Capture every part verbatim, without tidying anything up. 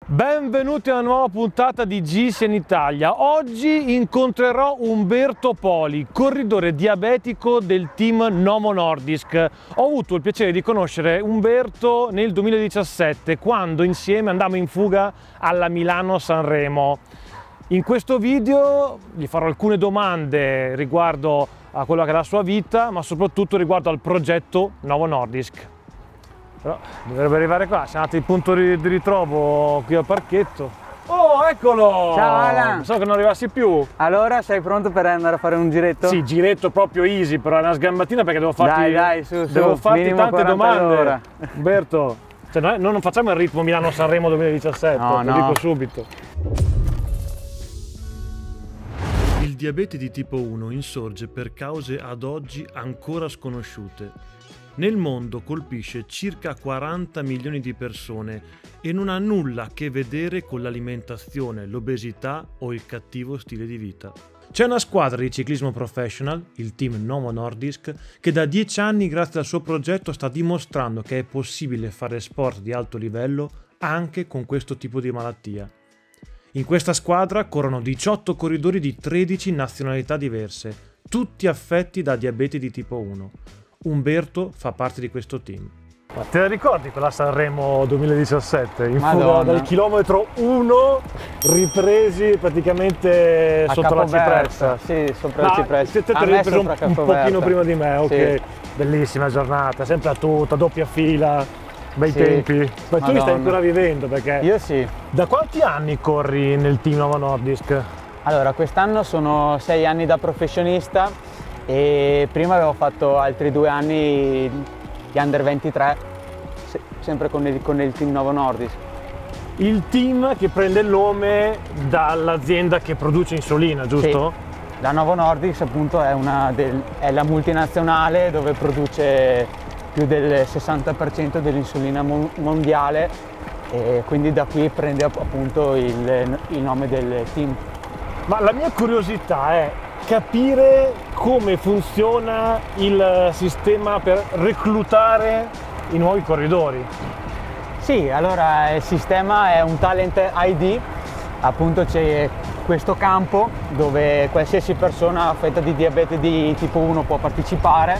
Benvenuti a una nuova puntata di G S I A in Italia. Oggi incontrerò Umberto Poli, corridore diabetico del team Novo Nordisk. Ho avuto il piacere di conoscere Umberto nel duemiladiciassette, quando insieme andammo in fuga alla Milano-Sanremo. In questo video gli farò alcune domande riguardo a quella che è la sua vita, ma soprattutto riguardo al progetto Novo Nordisk. Però dovrebbe arrivare qua, siamo andati in punto di ritrovo qui al parchetto. Oh, eccolo! Ciao Alan! So che non arrivassi più. Allora, sei pronto per andare a fare un giretto? Sì, giretto proprio easy, però è una sgambatina perché devo farti, dai, dai, su, su, devo farti tante domande. Ora. Umberto, cioè noi non facciamo il ritmo Milano-Sanremo duemiladiciassette, no, lo no. dico subito. Il diabete di tipo uno insorge per cause ad oggi ancora sconosciute. Nel mondo colpisce circa quaranta milioni di persone e non ha nulla a che vedere con l'alimentazione, l'obesità o il cattivo stile di vita. C'è una squadra di ciclismo professional, il team Novo Nordisk, che da dieci anni grazie al suo progetto sta dimostrando che è possibile fare sport di alto livello anche con questo tipo di malattia. In questa squadra corrono diciotto corridori di tredici nazionalità diverse, tutti affetti da diabete di tipo uno. Umberto fa parte di questo team. Ma te la ricordi quella Sanremo duemiladiciassette? In Madonna. fuga dal chilometro uno, ripresi praticamente A sotto la Capoversa, cipressa. sì, sopra No, la cipressa. te, te A te me l'hai preso un, sopra un Capoversa. pochino prima di me, ok. Sì. Bellissima giornata, sempre a tutta, doppia fila, bei Sì. tempi. Ma tu li stai Madonna. ancora vivendo perché... Io sì. Da quanti anni corri nel team Novo Nordisk? Allora, quest'anno sono sei anni da professionista e prima avevo fatto altri due anni di under ventitré, se- sempre con il, con il team Novo Nordisk. Il team che prende il nome dall'azienda che produce insulina, giusto? Sì. La Novo Nordisk appunto è, una del, è la multinazionale dove produce più del sessanta per cento dell'insulina mon- mondiale e quindi da qui prende appunto il, il nome del team. Ma la mia curiosità è capire come funziona il sistema per reclutare i nuovi corridori. Sì, allora il sistema è un talent I D, appunto c'è questo campo dove qualsiasi persona affetta di diabete di tipo uno può partecipare.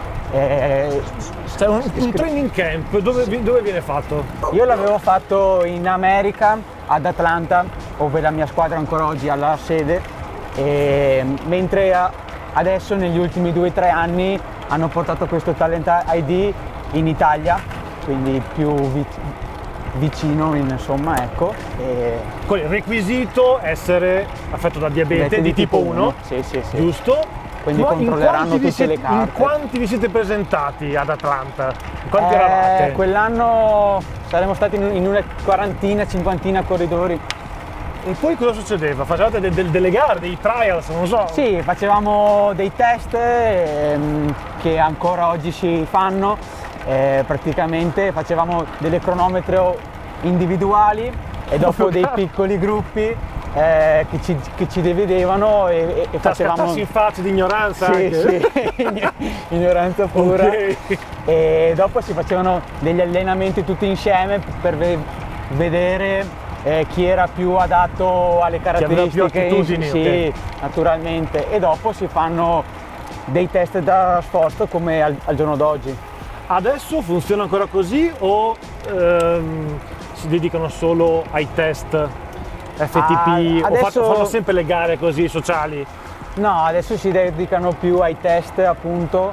E C'è un, un training camp, dove, Sì. dove viene fatto? Io l'avevo fatto in America, ad Atlanta, dove la mia squadra ancora oggi ha la sede, e mentre a- adesso negli ultimi due o tre anni hanno portato questo talent I D in Italia, quindi più vi- vicino insomma, ecco. E Con il requisito essere affetto da diabete di, tipo uno, Sì, sì, sì. giusto? Quindi Ma in controlleranno quanti vi tutte siete- le carte. In quanti vi siete presentati ad Atlanta? In quanti Eh, eravate? Quell'anno saremmo stati in in una quarantina, cinquantina corridori. E poi cosa succedeva? Facevate de- de- delle gare, dei trials, non so? Sì, facevamo dei test ehm, che ancora oggi si fanno, eh, praticamente facevamo delle cronometro individuali e dopo dei piccoli gruppi eh, che, ci, che ci dividevano e, e- e Cioè, facevamo... scattassi in faccia di ignoranza Sì, anche? sì, ignoranza pura. Ok. E dopo si facevano degli allenamenti tutti insieme per ve- vedere eh, chi era più adatto alle aveva più caratteristiche. attitudini, Sì, ok. naturalmente. E dopo si fanno dei test da sforzo come al, al giorno d'oggi. Adesso funziona ancora così o ehm, si dedicano solo ai test F T P Ah, o fa- adesso- fanno sempre le gare così sociali? No, adesso si dedicano più ai test appunto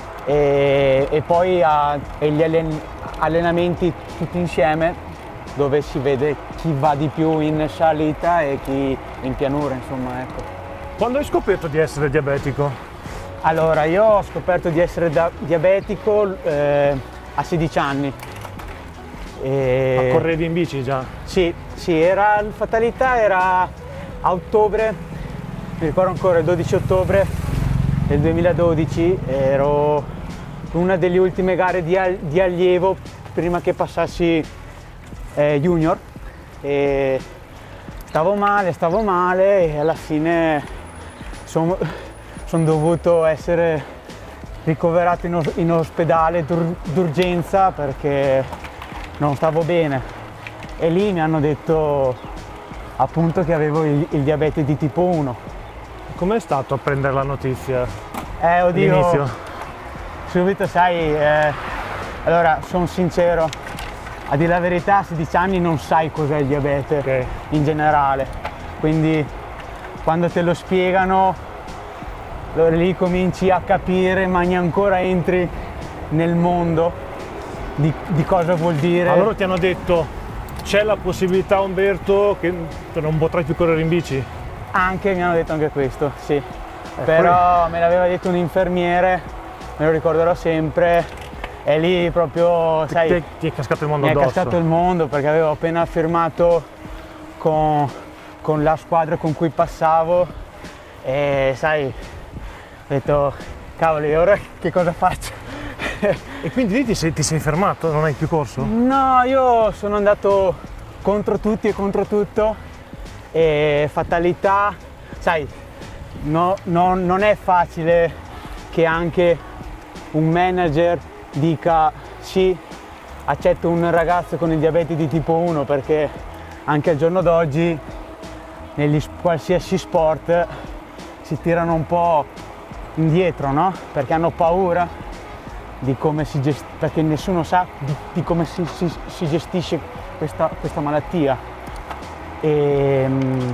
e, e poi a- agli allen- allenamenti tutti insieme dove si vede chi va di più in salita e chi in pianura, insomma, ecco. Quando hai scoperto di essere diabetico? Allora, io ho scoperto di essere da- diabetico eh, a sedici anni. E... Ma correvi in bici già? Sì, sì, era, la fatalità era a ottobre, mi ricordo ancora il dodici ottobre del duemiladodici, ero in una delle ultime gare di, al- di allievo prima che passassi eh, junior e stavo male, stavo male e alla fine sono son dovuto essere ricoverato in, os- in ospedale d'ur- d'urgenza perché non stavo bene e lì mi hanno detto appunto che avevo il, il diabete di tipo uno. Com'è stato a prendere la notizia? Eh, oddio, all'inizio? Subito, sai, eh, allora sono sincero, a dire la verità, a sedici anni non sai cos'è il diabete, Okay. in generale, quindi quando te lo spiegano, allora lì cominci a capire, ma neanche ancora entri nel mondo di, di cosa vuol dire. Allora ti hanno detto, c'è la possibilità, Umberto, che non potrai più correre in bici? Anche, mi hanno detto anche questo, sì. Però me l'aveva detto un infermiere, me lo ricorderò sempre, e lì proprio, sai, Ti, ti è cascato il mondo mi è addosso. cascato il mondo, perché avevo appena firmato con, con la squadra con cui passavo e sai, ho detto, cavoli, ora che cosa faccio? E quindi lì ti sei, ti sei fermato? Non hai più corso? No, io sono andato contro tutti e contro tutto, e fatalità, sai, no, no, non è facile che anche un manager dica sì, accetto un ragazzo con il diabete di tipo uno, perché anche al giorno d'oggi negli qualsiasi sport si tirano un po' indietro, no? Perché hanno paura di come si gest- perché nessuno sa di, di come si, si, si gestisce questa, questa malattia. E,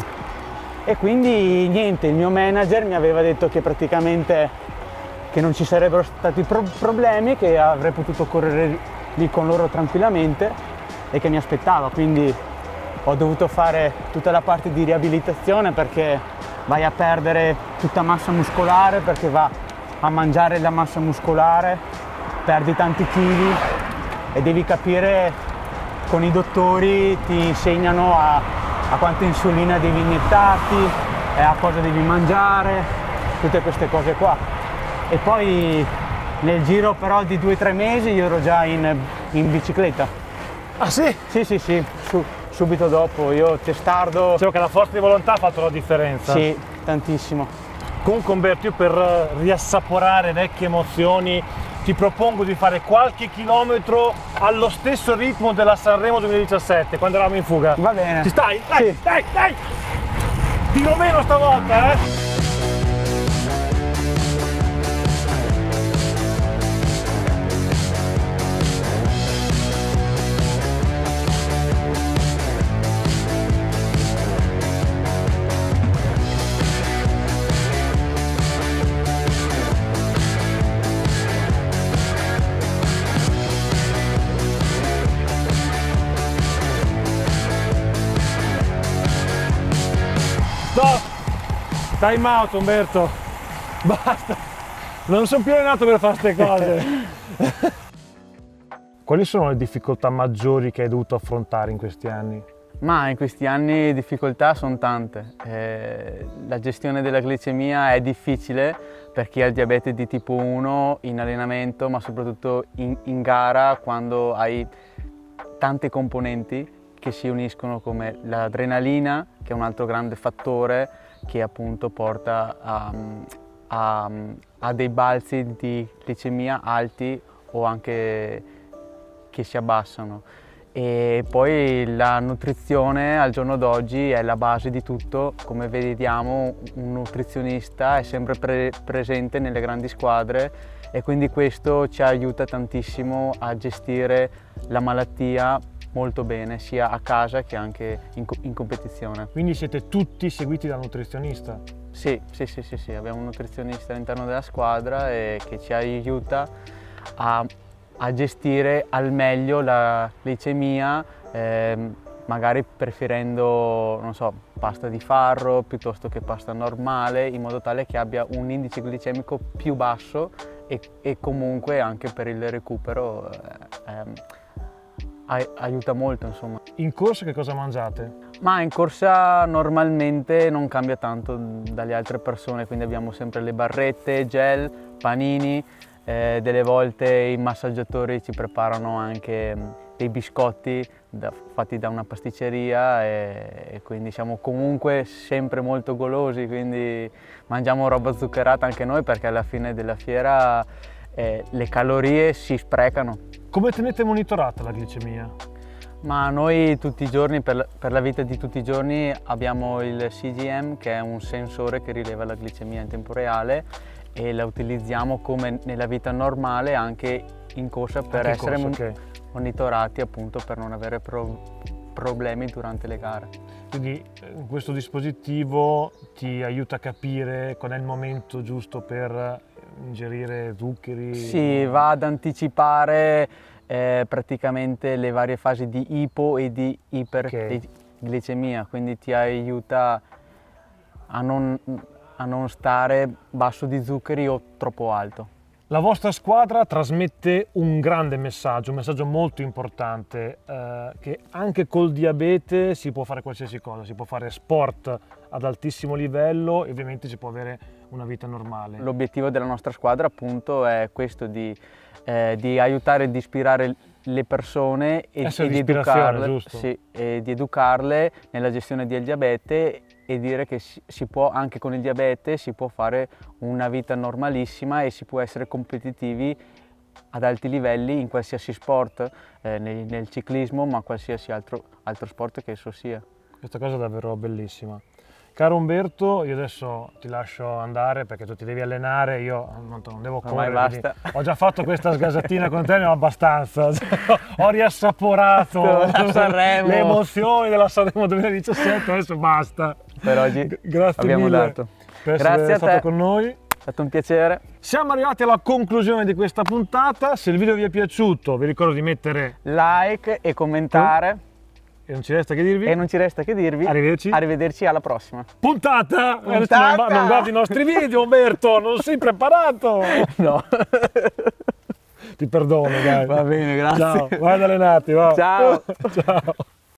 e quindi niente, il mio manager mi aveva detto che praticamente che non ci sarebbero stati pro- problemi, che avrei potuto correre lì con loro tranquillamente e che mi aspettava, quindi ho dovuto fare tutta la parte di riabilitazione, perché vai a perdere tutta massa muscolare, perché va a mangiare la massa muscolare, perdi tanti chili e devi capire, con i dottori ti insegnano a a quanta insulina devi iniettarti, eh, a cosa devi mangiare, tutte queste cose qua. E poi nel giro però di due o tre mesi io ero già in, in bicicletta. Ah sì? Sì, sì, sì, su, subito dopo, io testardo. Dicevo che la forza di volontà ha fatto la differenza. Sì, tantissimo. Comunque Umberto, io per riassaporare vecchie emozioni ti propongo di fare qualche chilometro allo stesso ritmo della Sanremo duemiladiciassette, quando eravamo in fuga. Va bene. Ci stai? Dai, Sì. dai, dai! Tiro meno stavolta, eh! Stop! Time out, Umberto! Basta! Non sono più allenato per fare queste cose! Quali sono le difficoltà maggiori che hai dovuto affrontare in questi anni? Ma in questi anni difficoltà sono tante. Eh, la gestione della glicemia è difficile per chi ha il diabete di tipo uno in allenamento, ma soprattutto in, in gara, quando hai tante componenti che si uniscono, come l'adrenalina, che è un altro grande fattore che appunto porta a, a, a dei balzi di glicemia alti o anche che si abbassano. E poi la nutrizione al giorno d'oggi è la base di tutto. Come vediamo, un nutrizionista è sempre pre- presente nelle grandi squadre, e quindi questo ci aiuta tantissimo a gestire la malattia molto bene, sia a casa che anche in, co- in competizione. Quindi siete tutti seguiti dal nutrizionista? Sì, sì, sì, sì, sì, abbiamo un nutrizionista all'interno della squadra e che ci aiuta a, a gestire al meglio la glicemia, eh, magari preferendo, non so, pasta di farro piuttosto che pasta normale, in modo tale che abbia un indice glicemico più basso e, e comunque anche per il recupero eh, eh, aiuta molto, insomma. In corsa che cosa mangiate? Ma in corsa normalmente non cambia tanto dalle altre persone, quindi abbiamo sempre le barrette, gel, panini, eh, delle volte i massaggiatori ci preparano anche dei biscotti da, fatti da una pasticceria, e, e quindi siamo comunque sempre molto golosi, quindi mangiamo roba zuccherata anche noi, perché alla fine della fiera eh, le calorie si sprecano. Come tenete monitorata la glicemia? Ma noi tutti i giorni, per la, per la vita di tutti i giorni, abbiamo il C G M, che è un sensore che rileva la glicemia in tempo reale, e la utilizziamo come nella vita normale anche in corsa per Anche in essere corsa, ok. monitorati, appunto, per non avere pro problemi durante le gare. Quindi eh, questo dispositivo ti aiuta a capire qual è il momento giusto per ingerire zuccheri? Sì, va ad anticipare eh, praticamente le varie fasi di ipo e di iperglicemia, okay. Quindi ti aiuta a non, a non stare basso di zuccheri o troppo alto. La vostra squadra trasmette un grande messaggio, un messaggio molto importante, eh, che anche col diabete si può fare qualsiasi cosa, si può fare sport ad altissimo livello e ovviamente si può avere una vita normale. L'obiettivo della nostra squadra appunto è questo di, eh, di aiutare e di ispirare le persone e, e di, educarle, sì, e di educarle nella gestione del diabete, e dire che si, si può, anche con il diabete si può fare una vita normalissima e si può essere competitivi ad alti livelli in qualsiasi sport, eh, nel, nel ciclismo, ma qualsiasi altro, altro sport che esso sia. Questa cosa è davvero bellissima. Caro Umberto, io adesso ti lascio andare perché tu ti devi allenare, io non devo correre. Basta. Ho già fatto questa sgasatina con te, ne ho abbastanza. Ho riassaporato le emozioni della Sanremo duemiladiciassette, adesso basta. Per oggi Grazie abbiamo mille dato. per Grazie essere a stato te. con noi. È stato un piacere. Siamo arrivati alla conclusione di questa puntata. Se il video vi è piaciuto, vi ricordo di mettere like e commentare. E non ci resta che dirvi. E non ci resta che dirvi. Arrivederci. Arrivederci alla prossima. Puntata! Puntata! Non, non guardi i nostri video, Umberto, non sei preparato! No. Ti perdono, dai. Va bene, grazie. Ciao, vai ad allenarti, va. Ciao. Ciao.